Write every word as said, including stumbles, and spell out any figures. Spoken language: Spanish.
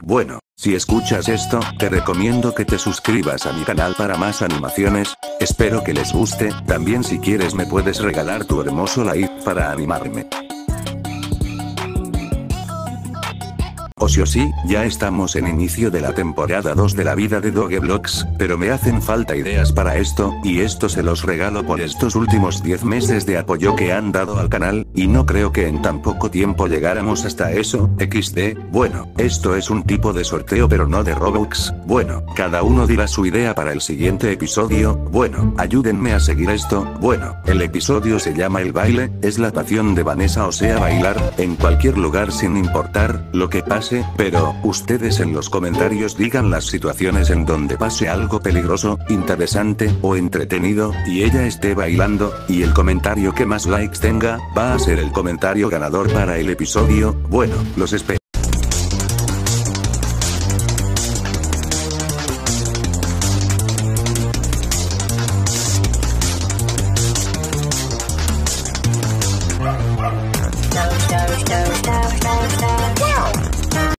Bueno, si escuchas esto, te recomiendo que te suscribas a mi canal para más animaciones. Espero que les guste. También si quieres me puedes regalar tu hermoso like para animarme. O sí o sí, ya estamos en inicio de la temporada dos de la vida de Dogeblox, pero me hacen falta ideas para esto, y esto se los regalo por estos últimos diez meses de apoyo que han dado al canal, y no creo que en tan poco tiempo llegáramos hasta eso, equis de, bueno, esto es un tipo de sorteo pero no de Robux, bueno, cada uno dirá su idea para el siguiente episodio, bueno, ayúdenme a seguir esto, bueno, el episodio se llama El baile, es la pasión de Vanessa, o sea bailar, en cualquier lugar sin importar lo que pase. Pero, ustedes en los comentarios digan las situaciones en donde pase algo peligroso, interesante, o entretenido, y ella esté bailando, y el comentario que más likes tenga, va a ser el comentario ganador para el episodio. Bueno, los espero.